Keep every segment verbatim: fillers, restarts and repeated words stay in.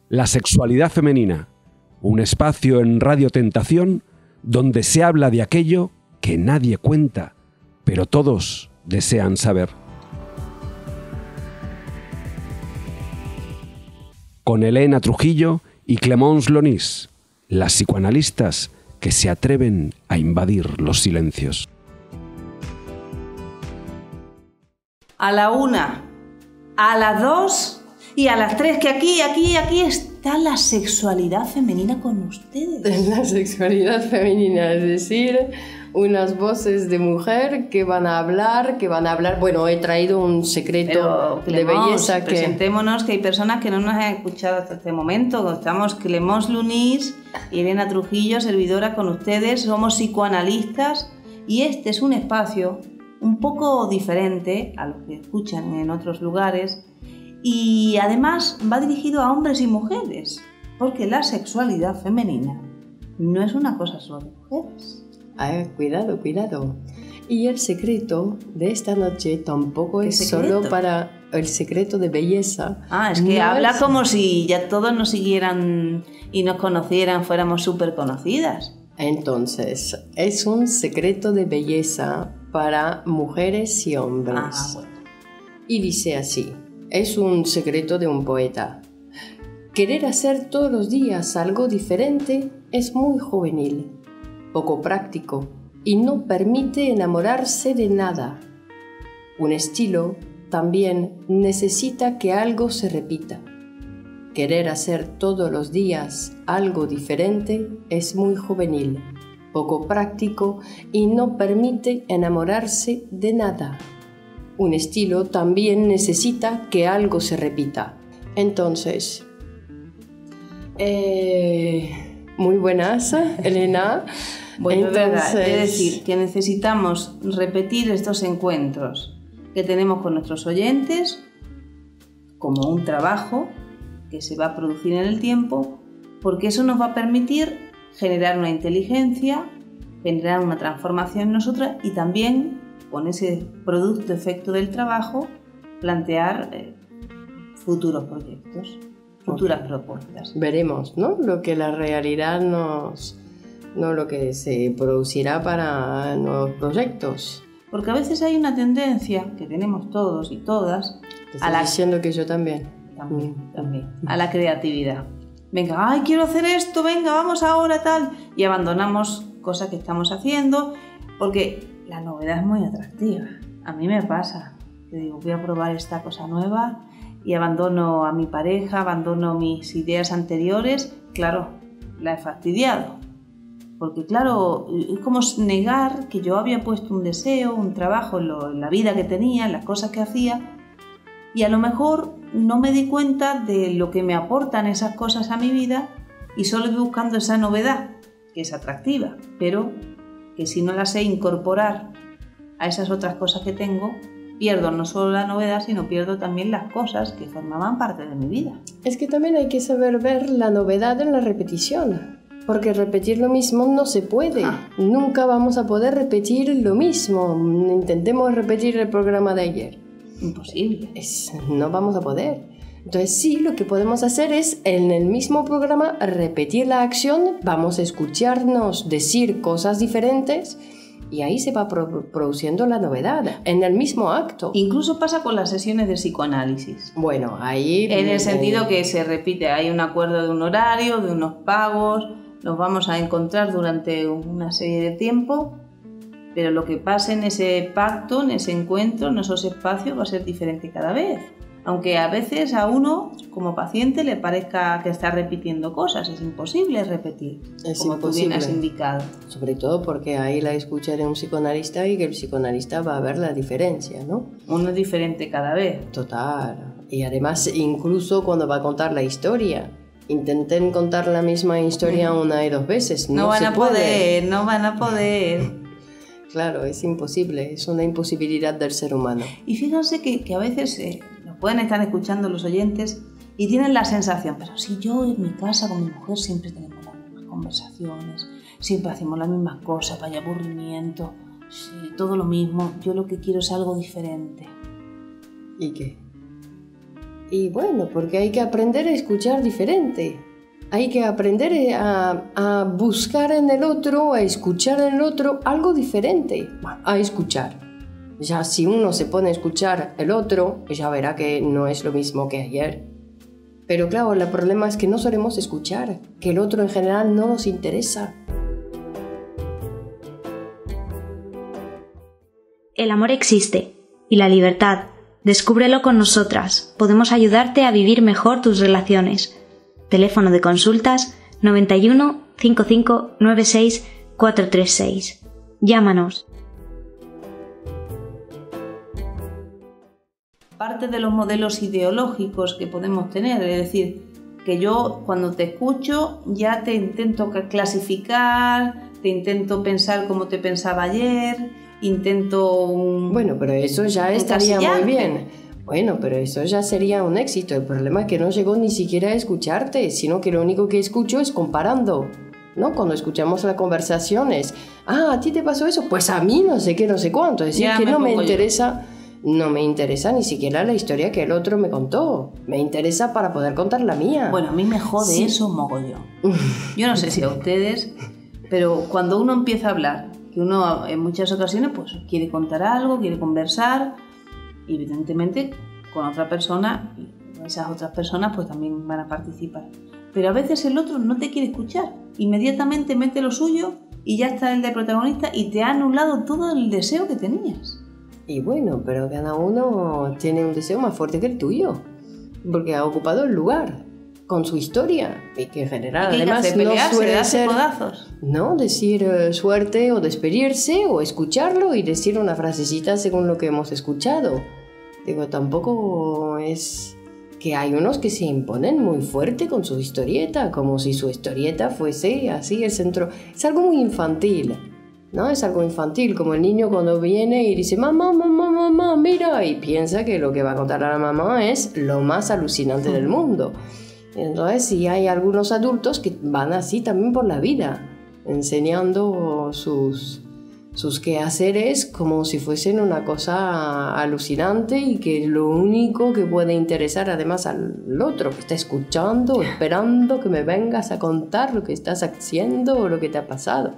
La sexualidad femenina, un espacio en Radio Tentación donde se habla de aquello que nadie cuenta, pero todos desean saber. Con Elena Trujillo y Clémence Lonis, las psicoanalistas que se atreven a invadir los silencios. A la una, a las dos y a las tres, que aquí, aquí, aquí está la sexualidad femenina con ustedes. La sexualidad femenina, es decir, unas voces de mujer que van a hablar, que van a hablar... Bueno, he traído un secreto Pero, de belleza que... presentémonos, que hay personas que no nos han escuchado hasta este momento. Estamos Clémence Lonis y Elena Trujillo, servidora con ustedes. Somos psicoanalistas y este es un espacio un poco diferente a lo que escuchan en otros lugares y además va dirigido a hombres y mujeres, porque la sexualidad femenina no es una cosa solo de mujeres. Ah, cuidado, cuidado. Y el secreto de esta noche tampoco es solo para el secreto de belleza. Ah, es que no habla es... como si ya todos nos siguieran y nos conocieran, fuéramos súper conocidas. Entonces, es un secreto de belleza para mujeres y hombres. Ah, bueno. Y dice así, es un secreto de un poeta. Querer hacer todos los días algo diferente es muy juvenil, poco práctico y no permite enamorarse de nada. Un estilo también necesita que algo se repita. Querer hacer todos los días algo diferente es muy juvenil, poco práctico y no permite enamorarse de nada. Un estilo también necesita que algo se repita. Entonces, eh, muy buenas, Elena. Bueno, Entonces... verdad, es decir, que necesitamos repetir estos encuentros que tenemos con nuestros oyentes como un trabajo que se va a producir en el tiempo, porque eso nos va a permitir generar una inteligencia, generar una transformación en nosotras y también, con ese producto efecto del trabajo, plantear eh, futuros proyectos, futuras okay. propuestas. Veremos, ¿no? Lo que la realidad nos... no lo que se producirá para nuevos proyectos. Porque a veces hay una tendencia que tenemos todos y todas... Te estoy a la... diciendo que yo también. También, también. A la creatividad. Venga, ay, quiero hacer esto, venga, vamos ahora, tal. Y abandonamos cosas que estamos haciendo porque la novedad es muy atractiva. A mí me pasa. Que digo, voy a probar esta cosa nueva y abandono a mi pareja, abandono mis ideas anteriores. Claro, la he fastidiado. Porque claro, es como negar que yo había puesto un deseo, un trabajo en, lo, en la vida que tenía, en las cosas que hacía, y a lo mejor no me di cuenta de lo que me aportan esas cosas a mi vida y solo estoy buscando esa novedad, que es atractiva, pero que si no la sé incorporar a esas otras cosas que tengo, pierdo no solo la novedad, sino pierdo también las cosas que formaban parte de mi vida. Es que también hay que saber ver la novedad en la repetición. Porque repetir lo mismo no se puede. Ah. Nunca vamos a poder repetir lo mismo. Intentemos repetir el programa de ayer. Imposible. Es, no vamos a poder. Entonces sí, lo que podemos hacer es en el mismo programa repetir la acción, vamos a escucharnos decir cosas diferentes y ahí se va pro- produciendo la novedad, en el mismo acto. Incluso pasa con las sesiones de psicoanálisis. Bueno, ahí... En el sentido que se repite, hay un acuerdo de un horario, de unos pagos... Nos vamos a encontrar durante una serie de tiempo, pero lo que pase en ese pacto, en ese encuentro, en esos espacios va a ser diferente cada vez. Aunque a veces a uno, como paciente, le parezca que está repitiendo cosas, es imposible repetir, es como imposible. Tú bien has indicado. Sobre todo porque ahí la escucha de un psicoanalista y que el psicoanalista va a ver la diferencia, ¿no? Uno es diferente cada vez. Total. Y además, incluso cuando va a contar la historia, intenten contar la misma historia una y dos veces. No, no van se a puede. poder, no van a poder. Claro, es imposible, es una imposibilidad del ser humano. Y fíjense que, que a veces eh, nos pueden estar escuchando los oyentes y tienen la sensación, pero si yo en mi casa con mi mujer siempre tenemos las mismas conversaciones, siempre hacemos las mismas cosas, vaya aburrimiento, sí, todo lo mismo, yo lo que quiero es algo diferente. ¿Y qué? Y bueno, porque hay que aprender a escuchar diferente. Hay que aprender a, a buscar en el otro, a escuchar en el otro algo diferente. A escuchar. Ya si uno se pone a escuchar el otro, ya verá que no es lo mismo que ayer. Pero claro, el problema es que no solemos escuchar, que el otro en general no nos interesa. El amor existe, y la libertad. Descúbrelo con nosotras. Podemos ayudarte a vivir mejor tus relaciones. Teléfono de consultas noventa y uno, cincuenta y cinco, noventa y seis, cuatrocientos treinta y seis. Llámanos. Parte de los modelos ideológicos que podemos tener, es decir, que yo cuando te escucho ya te intento clasificar, te intento pensar como te pensaba ayer, intento... Un, bueno, pero eso ya estaría muy bien. Bueno, pero eso ya sería un éxito. El problema es que no llegó ni siquiera a escucharte, sino que lo único que escucho es comparando, ¿no? Cuando escuchamos las conversaciones, ah, ¿a ti te pasó eso? Pues a mí no sé qué, no sé cuánto. Es decir, ya que me no me interesa... Yo. No me interesa ni siquiera la historia que el otro me contó. Me interesa para poder contar la mía. Bueno, a mí me jode sí. eso mogollón. Yo no sé si a ustedes, pero cuando uno empieza a hablar, que uno en muchas ocasiones pues quiere contar algo, quiere conversar, y evidentemente con otra persona, y esas otras personas pues también van a participar. Pero a veces el otro no te quiere escuchar. Inmediatamente mete lo suyo y ya está el de protagonista y te ha anulado todo el deseo que tenías. Y bueno, pero cada uno tiene un deseo más fuerte que el tuyo, porque ha ocupado el lugar con su historia, y que en general ¿Y además pelearse, no suele darse ser codazos? No, decir eh, suerte o despedirse o escucharlo y decir una frasecita según lo que hemos escuchado. Digo, tampoco es que hay unos que se imponen muy fuerte con su historieta, como si su historieta fuese así el centro. Es algo muy infantil. ¿No? Es algo infantil, como el niño cuando viene y dice mamá, mamá, mamá, mira, y piensa que lo que va a contar a la mamá es lo más alucinante del mundo. Entonces sí hay algunos adultos que van así también por la vida, enseñando sus, sus quehaceres como si fuesen una cosa alucinante y que lo único que puede interesar además al otro que está escuchando, esperando que me vengas a contar lo que estás haciendo o lo que te ha pasado.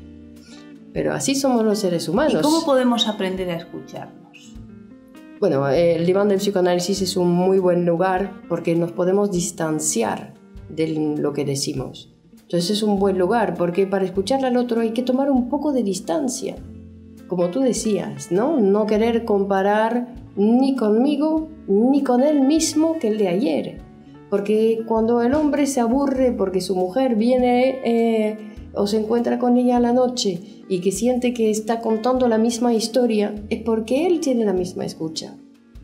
Pero así somos los seres humanos. ¿Y cómo podemos aprender a escucharnos? Bueno, el diván del psicoanálisis es un muy buen lugar porque nos podemos distanciar de lo que decimos. Entonces es un buen lugar porque para escuchar al otro hay que tomar un poco de distancia. Como tú decías, ¿no? No querer comparar ni conmigo ni con él mismo que el de ayer. Porque cuando el hombre se aburre porque su mujer viene... Eh, o se encuentra con ella a la noche y que siente que está contando la misma historia, es porque él tiene la misma escucha.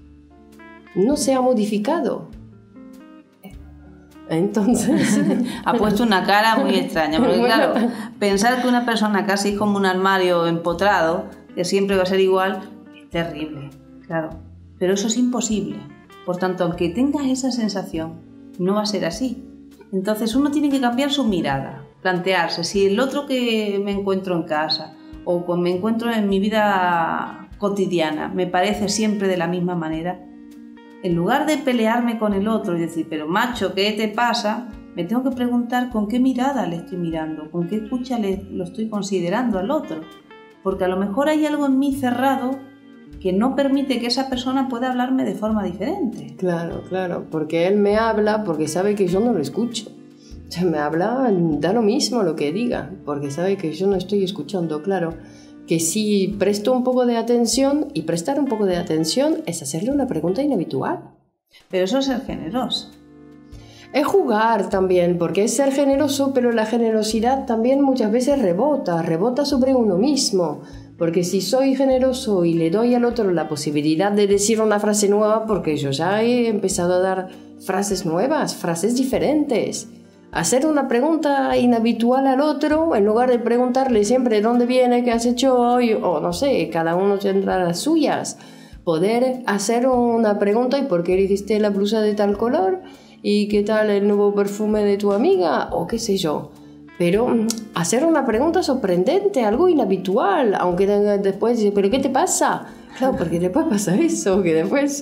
No se ha modificado. Entonces... ha puesto una cara muy extraña, porque bueno. claro, pensar que una persona casi es como un armario empotrado, que siempre va a ser igual, es terrible, claro. Pero eso es imposible. Por tanto, aunque tengas esa sensación, no va a ser así. Entonces uno tiene que cambiar su mirada, plantearse si el otro que me encuentro en casa o cuando me encuentro en mi vida cotidiana me parece siempre de la misma manera, en lugar de pelearme con el otro y decir, pero macho, ¿qué te pasa?, me tengo que preguntar con qué mirada le estoy mirando, con qué escucha le, lo estoy considerando al otro, porque a lo mejor hay algo en mí cerrado que no permite que esa persona pueda hablarme de forma diferente. Claro, claro, porque él me habla porque sabe que yo no lo escucho. O sea, me habla, da lo mismo lo que diga, porque sabe que yo no estoy escuchando, claro. Que si presto un poco de atención, y prestar un poco de atención es hacerle una pregunta inhabitual. Pero eso es ser generoso. Es jugar también, porque es ser generoso, pero la generosidad también muchas veces rebota, rebota sobre uno mismo. Porque si soy generoso y le doy al otro la posibilidad de decir una frase nueva, porque yo ya he empezado a dar frases nuevas, frases diferentes. Hacer una pregunta inhabitual al otro, en lugar de preguntarle siempre dónde viene, qué has hecho hoy, o no sé, cada uno tendrá las suyas. Poder hacer una pregunta, ¿y por qué elegiste la blusa de tal color? ¿Y qué tal el nuevo perfume de tu amiga? O qué sé yo. Pero hacer una pregunta sorprendente, algo inhabitual, aunque después dice, ¿pero qué te pasa? Claro, porque después pasa eso, que después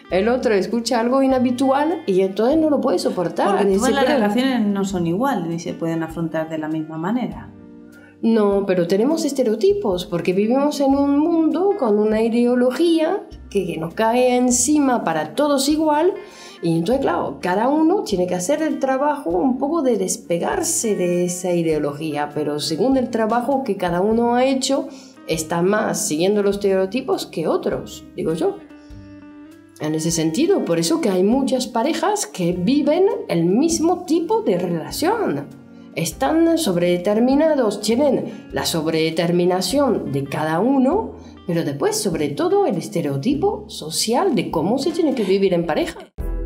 el otro escucha algo inhabitual y entonces no lo puede soportar. Porque todas Dice, las pero- relaciones no son iguales ni se pueden afrontar de la misma manera. No, pero tenemos estereotipos porque vivimos en un mundo con una ideología que nos cae encima para todos igual y entonces, claro, cada uno tiene que hacer el trabajo un poco de despegarse de esa ideología, pero según el trabajo que cada uno ha hecho, está más siguiendo los estereotipos que otros, digo yo. En ese sentido, por eso que hay muchas parejas que viven el mismo tipo de relación. Están sobredeterminados, tienen la sobredeterminación de cada uno, pero después, sobre todo, el estereotipo social de cómo se tiene que vivir en pareja.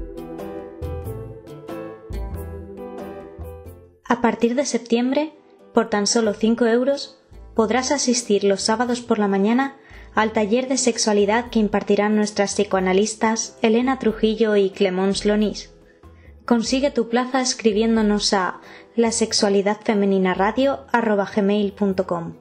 A partir de septiembre, por tan solo cinco euros, podrás asistir los sábados por la mañana al taller de sexualidad que impartirán nuestras psicoanalistas Elena Trujillo y Clemence Lonis. Consigue tu plaza escribiéndonos a la sexualidad femenina radio arroba gmail punto com.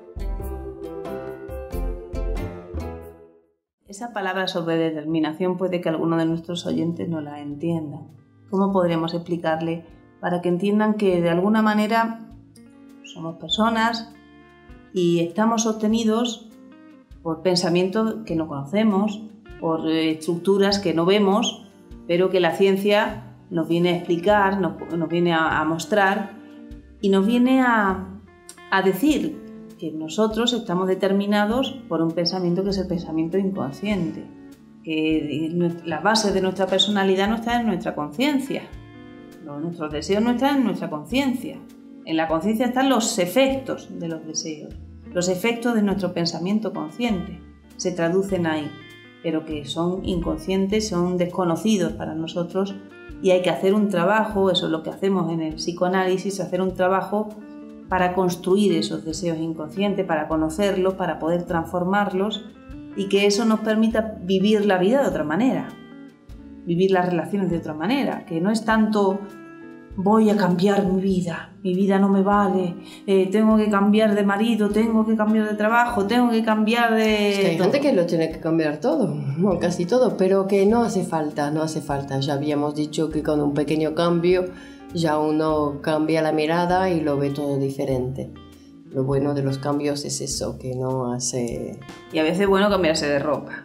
Esa palabra sobre determinación puede que alguno de nuestros oyentes no la entienda. ¿Cómo podríamos explicarle para que entiendan que de alguna manera somos personas y estamos sostenidos por pensamientos que no conocemos, por estructuras que no vemos, pero que la ciencia nos viene a explicar, nos, nos viene a, a mostrar y nos viene a, a decir que nosotros estamos determinados por un pensamiento que es el pensamiento inconsciente, que la base de nuestra personalidad no está en nuestra conciencia, nuestros deseos no están en nuestra conciencia, en la conciencia están los efectos de los deseos, los efectos de nuestro pensamiento consciente, se traducen ahí, pero que son inconscientes, son desconocidos para nosotros y hay que hacer un trabajo, eso es lo que hacemos en el psicoanálisis, hacer un trabajo para construir esos deseos inconscientes, para conocerlos, para poder transformarlos y que eso nos permita vivir la vida de otra manera, vivir las relaciones de otra manera, que no es tanto voy a cambiar mi vida, mi vida no me vale, eh, tengo que cambiar de marido, tengo que cambiar de trabajo, tengo que cambiar de... Es que hay gente que lo tiene que cambiar todo, no, casi todo, pero que no hace falta, no hace falta. Ya habíamos dicho que con un pequeño cambio ya uno cambia la mirada y lo ve todo diferente. Lo bueno de los cambios es eso, que no hace... Y a veces es bueno cambiarse de ropa.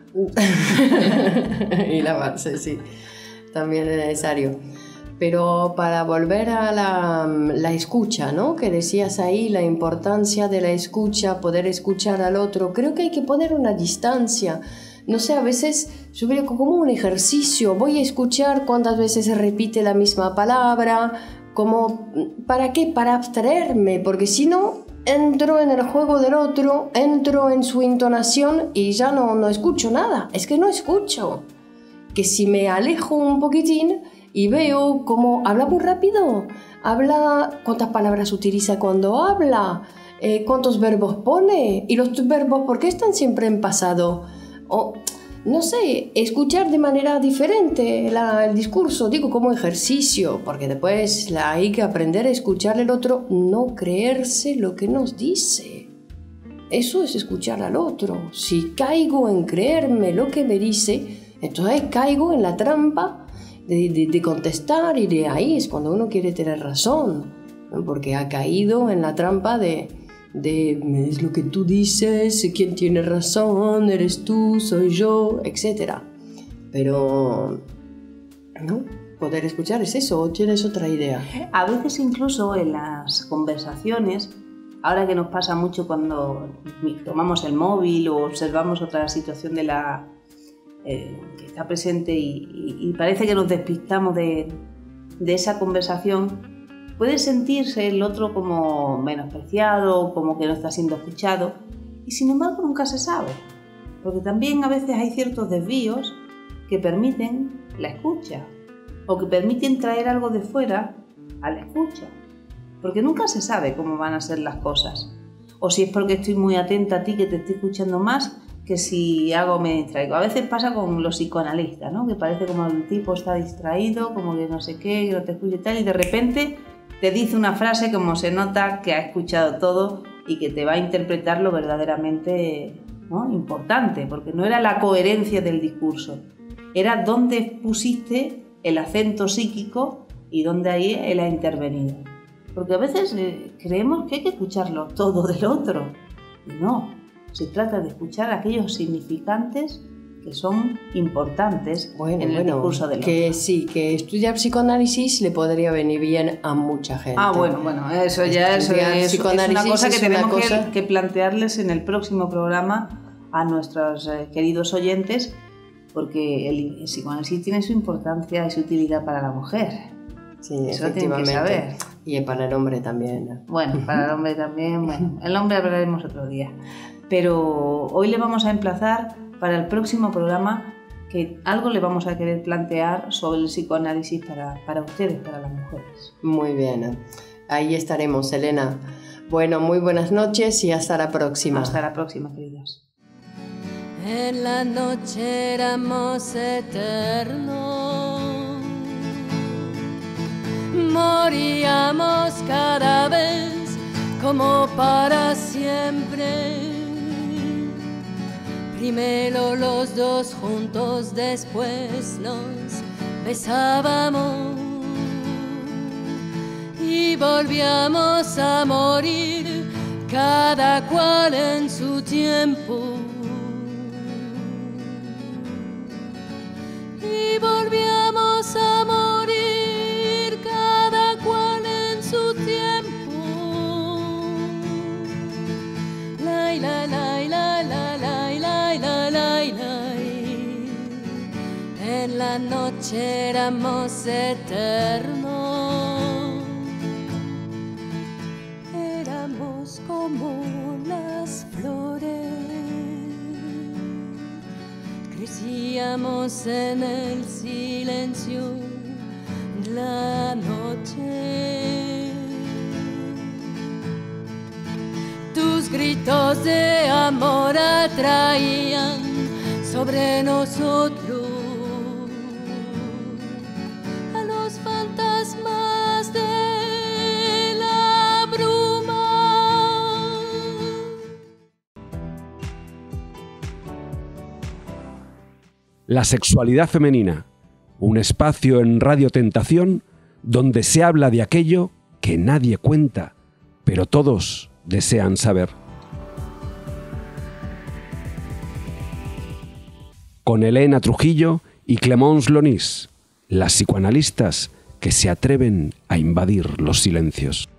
Y lavarse, sí, también es necesario. Pero para volver a la, la escucha, ¿no? Que decías ahí, la importancia de la escucha, poder escuchar al otro, creo que hay que poner una distancia. No sé, a veces yo veo como un ejercicio, voy a escuchar cuántas veces se repite la misma palabra, como, ¿para qué? Para abstraerme, porque si no, entro en el juego del otro, entro en su entonación y ya no, no escucho nada, es que no escucho. Que si me alejo un poquitín y veo cómo habla muy rápido, habla cuántas palabras utiliza cuando habla, eh, cuántos verbos pone, y los verbos ¿por qué están siempre en pasado? O, no sé, escuchar de manera diferente la, el discurso, digo como ejercicio, porque después la, hay que aprender a escuchar al otro, no creerse lo que nos dice. Eso es escuchar al otro. Si caigo en creerme lo que me dice, entonces caigo en la trampa de, de, de contestar, y de ahí es cuando uno quiere tener razón, ¿no? Porque ha caído en la trampa de, de es lo que tú dices, quién tiene razón, eres tú, soy yo, etcétera. Pero no, poder escuchar es eso, o tienes otra idea. A veces incluso en las conversaciones, ahora que nos pasa mucho cuando tomamos el móvil o observamos otra situación de la Eh, que está presente y, y, y parece que nos despistamos de, de esa conversación, puede sentirse el otro como menospreciado, como que no está siendo escuchado, y sin embargo nunca se sabe, porque también a veces hay ciertos desvíos que permiten la escucha o que permiten traer algo de fuera a la escucha, porque nunca se sabe cómo van a ser las cosas, o si es porque estoy muy atenta a ti que te estoy escuchando más que si hago me distraigo. A veces pasa con los psicoanalistas, ¿no? Que parece como el tipo está distraído, como que no sé qué, que no te escucha y tal, y de repente te dice una frase como se nota que ha escuchado todo y que te va a interpretar lo verdaderamente, ¿no? Importante, porque no era la coherencia del discurso, era dónde pusiste el acento psíquico y dónde ahí él ha intervenido. Porque a veces eh, creemos que hay que escucharlo todo del otro. Y no, se trata de escuchar aquellos significantes que son importantes bueno, en el bueno, discurso del que otro. Sí, que estudiar psicoanálisis le podría venir bien a mucha gente. Ah, bueno, bueno, eso ya eso es, es una cosa que es tenemos una cosa... que, que plantearles en el próximo programa a nuestros eh, queridos oyentes, porque el, el psicoanálisis tiene su importancia y su utilidad para la mujer. Sí, eso tienen que saber. Y para el hombre también. Bueno, para el hombre también, bueno, el hombre hablaremos otro día. Pero hoy le vamos a emplazar para el próximo programa, que algo le vamos a querer plantear sobre el psicoanálisis para, para ustedes, para las mujeres. Muy bien, ahí estaremos, Elena. Bueno, muy buenas noches y hasta la próxima. Hasta la próxima, queridos. En la noche éramos eternos, moríamos cada vez como para siempre. Primero los dos juntos, después nos besábamos y volvíamos a morir, cada cual en su tiempo. Y volvíamos a morir, cada cual en su tiempo. La la la la la la la la la. En la noche éramos eternos, éramos como las flores, crecíamos en el silencio de la noche. Tus gritos de amor atraían sobre nosotros a los fantasmas de la bruma. La sexualidad femenina, un espacio en Radio Tentación donde se habla de aquello que nadie cuenta, pero todos desean saber. Con Elena Trujillo y Clemence Lonis, las psicoanalistas que se atreven a invadir los silencios.